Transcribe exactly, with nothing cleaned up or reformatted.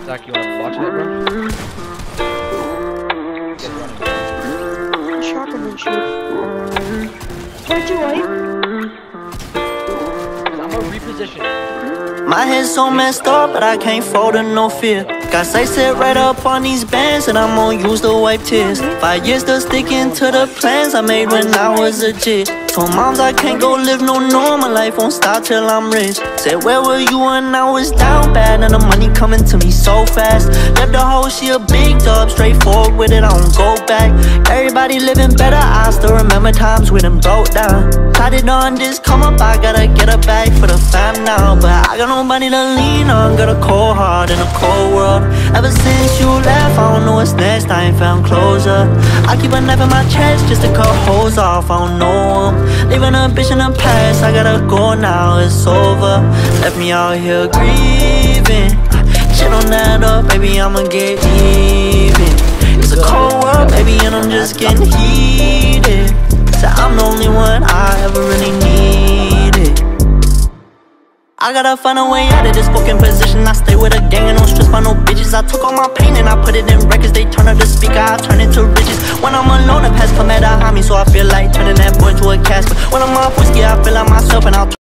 Zach, you wanna watch that, bro? Get running. Shotgun and shoot. twenty-two white. I'm gonna reposition. My head's so messed up, but I can't fold to no fear. Got sight set right up on these bands, and I'm gonna use to wipe tears. Five years still sticking to the plans I made when I was a kid. Told moms I can't go live no normal life, won't stop till I'm rich. Said where were you when I was down bad, and the money coming to me so fast. Left the whole she a big dub, straightforward with it, I don't go back. Everybody living better, I still remember times we done broke down. Tried it on this come up, I gotta get a bag for the fam now. But I got nobody to lean on, got a cold heart in a cold world. Ever since you left, I don't know what's next, I ain't found closure. I keep a knife in my chest just to cut holes off, I don't know them. Leaving a bitch in the past, I gotta go now, it's over. Left me out here grieving. Shit on that up, baby, I'ma get even. It's a cold world, baby, and I'm just getting heated. So I'm the only one I ever really needed. I gotta find a way out of this fucking position. I stay with a gang and don't stress by no bitches. I took all my pain and I put it in records. They turn up the speaker, I turn it to riches. When I'm alone, the past come at behind me, so I feel like turning that boy into a casket. When I'm off whiskey, I feel like myself and I'll